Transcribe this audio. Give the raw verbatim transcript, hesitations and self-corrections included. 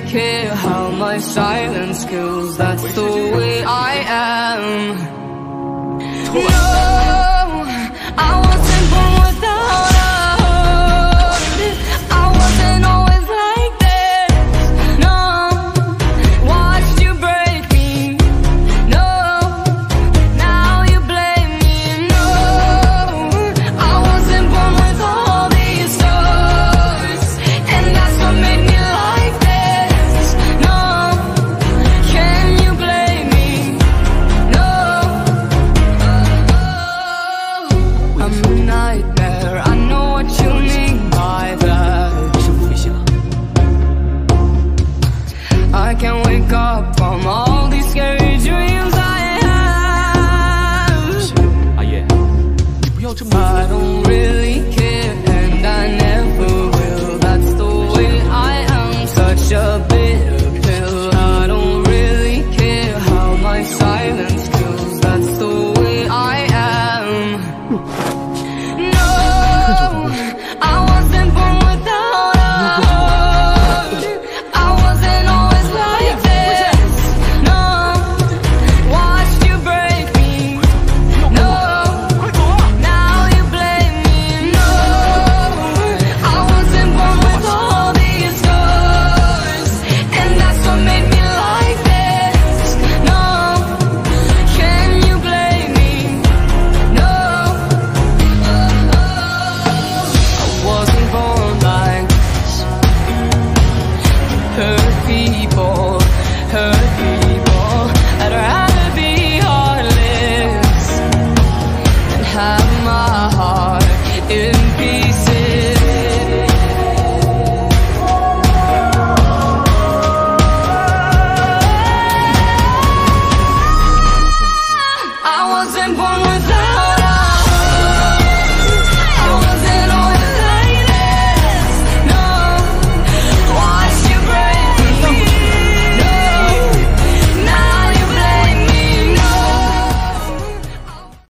care how my silence kills. That's the way I am. No, I wasn't born without a heart. I wasn't always like this. No, watched you break me. No, now you blame me. No, I wasn't born with all these stars, and that's what made me like this. No, can you blame me? No, I'm a nightmare. I know what you mean by that. I can't wake up from all these scary dreams I have. I don't really care, and I never will. That's the way I am, such a